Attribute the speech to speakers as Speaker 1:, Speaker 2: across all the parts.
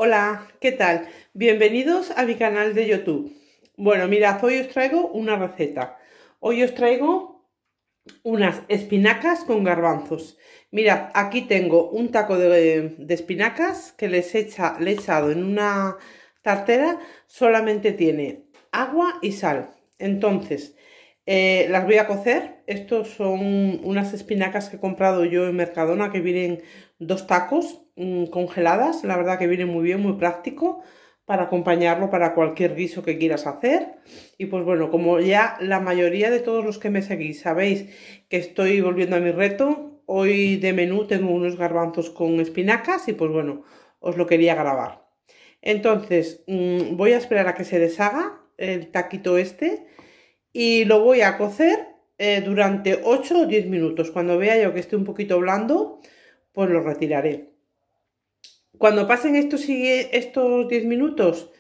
Speaker 1: Hola, ¿qué tal? Bienvenidos a mi canal de YouTube. Bueno, mirad, hoy os traigo una receta. Hoy os traigo unas espinacas con garbanzos. Mirad, aquí tengo un taco de espinacas que le he echado en una tartera. Solamente tiene agua y sal. Entonces, las voy a cocer. Estos son unas espinacas que he comprado yo en Mercadona, que vienen 2 tacos congeladas. La verdad que viene muy bien, muy práctico para acompañarlo para cualquier guiso que quieras hacer. Y pues bueno, como ya la mayoría de todos los que me seguís sabéis que estoy volviendo a mi reto, hoy de menú tengo unos garbanzos con espinacas y pues bueno, os lo quería grabar. Entonces, voy a esperar a que se deshaga el taquito este y lo voy a cocer durante 8 o 10 minutos. Cuando vea yo que esté un poquito blando, pues lo retiraré. Cuando pasen estos 10 minutos,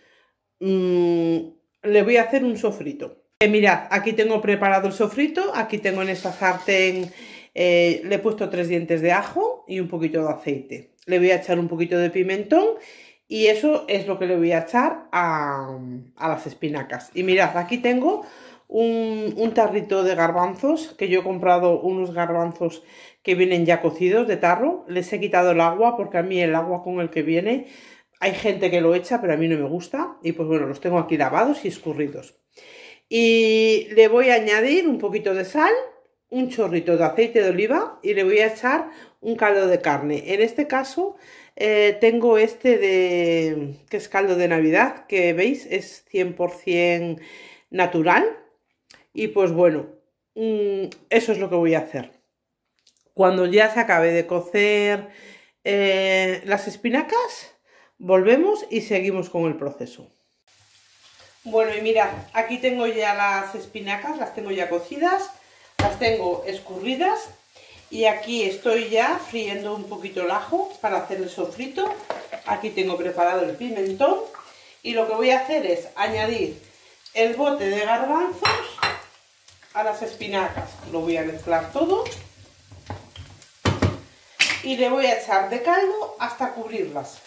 Speaker 1: le voy a hacer un sofrito. Mirad, aquí tengo preparado el sofrito. Aquí tengo en esta sartén, le he puesto 3 dientes de ajo y un poquito de aceite. Le voy a echar un poquito de pimentón y eso es lo que le voy a echar a las espinacas. Y mirad, aquí tengo un tarrito de garbanzos, que yo he comprado unos garbanzos que vienen ya cocidos de tarro. Les he quitado el agua porque a mí el agua con el que viene, hay gente que lo echa, pero a mí no me gusta. Y pues bueno, los tengo aquí lavados y escurridos. Y le voy a añadir un poquito de sal, un chorrito de aceite de oliva y le voy a echar un caldo de carne. En este caso tengo que es caldo de Navidad, que veis es 100% natural. Y pues bueno, eso es lo que voy a hacer. Cuando ya se acabe de cocer las espinacas, volvemos y seguimos con el proceso. Bueno, y mirad, aquí tengo ya las espinacas, las tengo ya cocidas, las tengo escurridas y aquí estoy ya friendo un poquito el ajo para hacer el sofrito. Aquí tengo preparado el pimentón y lo que voy a hacer es añadir el bote de garbanzos a las espinacas. Lo voy a mezclar todo y le voy a echar de caldo hasta cubrirlas.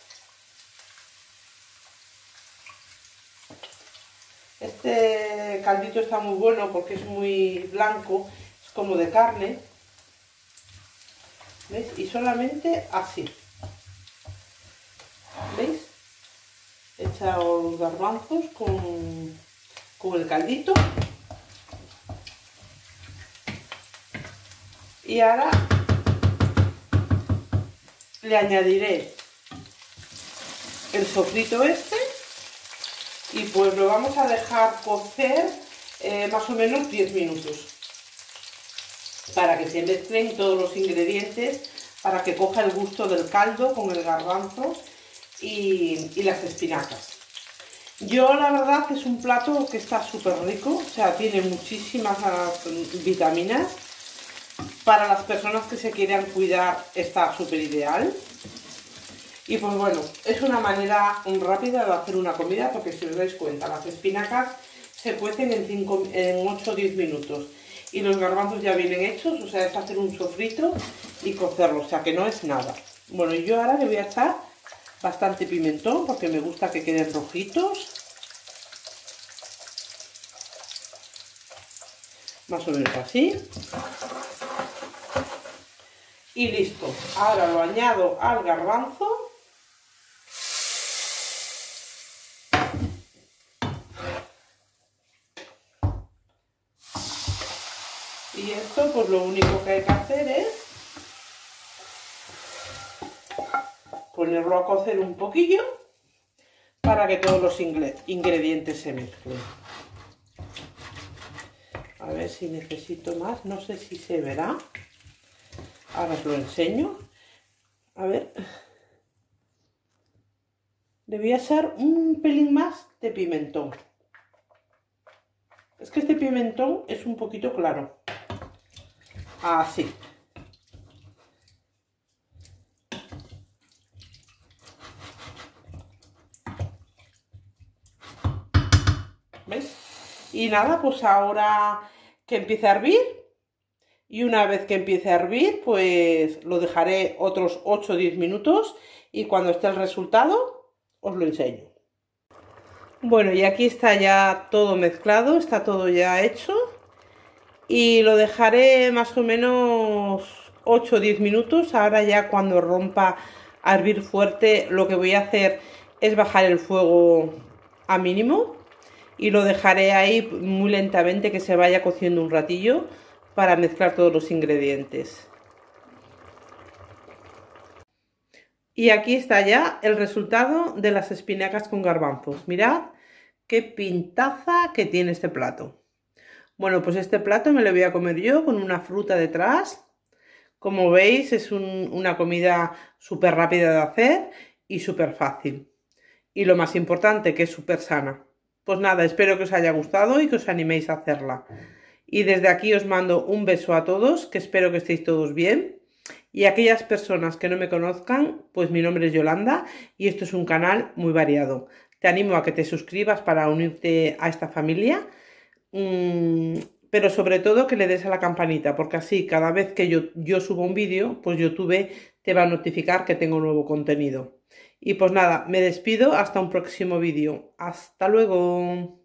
Speaker 1: Este caldito está muy bueno porque es muy blanco, es como de carne. ¿Veis? Y solamente así. ¿Veis? He echado los garbanzos con el caldito. Y ahora le añadiré el sofrito este. Y pues lo vamos a dejar cocer más o menos 10 minutos para que se mezclen todos los ingredientes, para que coja el gusto del caldo con el garbanzo y las espinacas. Yo la verdad es un plato que está súper rico, o sea, tiene muchísimas vitaminas. Para las personas que se quieran cuidar está súper ideal. Y pues bueno, es una manera rápida de hacer una comida, porque si os dais cuenta, las espinacas se cuecen en 8 o 10 minutos. Y los garbanzos ya vienen hechos, o sea, es hacer un sofrito y cocerlo, o sea que no es nada. Bueno, y yo ahora le voy a echar bastante pimentón, porque me gusta que queden rojitos. Más o menos así. Y listo. Ahora lo añado al garbanzo. Y esto pues lo único que hay que hacer es ponerlo a cocer un poquillo para que todos los ingredientes se mezclen. A ver si necesito más, no sé si se verá. Ahora os lo enseño. A ver. Le voy a echar un pelín más de pimentón. Es que este pimentón es un poquito claro. Así. ¿Veis? Y nada, pues ahora que empiece a hervir. Y una vez que empiece a hervir, pues lo dejaré otros 8 o 10 minutos. Y cuando esté el resultado, os lo enseño. Bueno, y aquí está ya todo mezclado, está todo ya hecho. Y lo dejaré más o menos 8 o 10 minutos. Ahora ya cuando rompa a hervir fuerte, lo que voy a hacer es bajar el fuego a mínimo. Y lo dejaré ahí muy lentamente que se vaya cociendo un ratillo para mezclar todos los ingredientes. Y aquí está ya el resultado de las espinacas con garbanzos. Mirad qué pintaza que tiene este plato. Bueno, pues este plato me lo voy a comer yo con una fruta detrás. Como veis, es una comida súper rápida de hacer y súper fácil. Y lo más importante, que es súper sana. Pues nada, espero que os haya gustado y que os animéis a hacerla. Y desde aquí os mando un beso a todos, que espero que estéis todos bien. Y aquellas personas que no me conozcan, pues mi nombre es Yolanda y esto es un canal muy variado. Te animo a que te suscribas para unirte a esta familia, pero sobre todo que le des a la campanita, porque así cada vez que yo subo un vídeo, pues YouTube te va a notificar que tengo nuevo contenido. Y pues nada, me despido hasta un próximo vídeo. ¡Hasta luego!